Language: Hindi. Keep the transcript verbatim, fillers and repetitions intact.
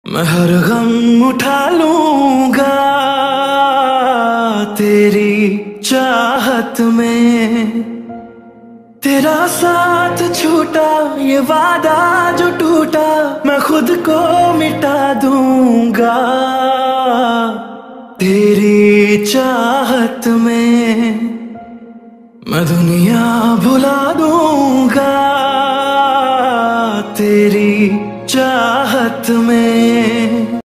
मैं हर गम उठा लूंगा तेरी चाहत में। तेरा साथ छूटा ये वादा जो टूटा, मैं खुद को मिटा दूंगा तेरी चाहत में। मैं दुनिया भुला दूंगा तेरी चाहत में।